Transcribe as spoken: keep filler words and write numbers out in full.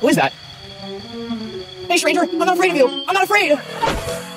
Who is that? Hey, stranger, I'm not afraid of you. I'm not afraid.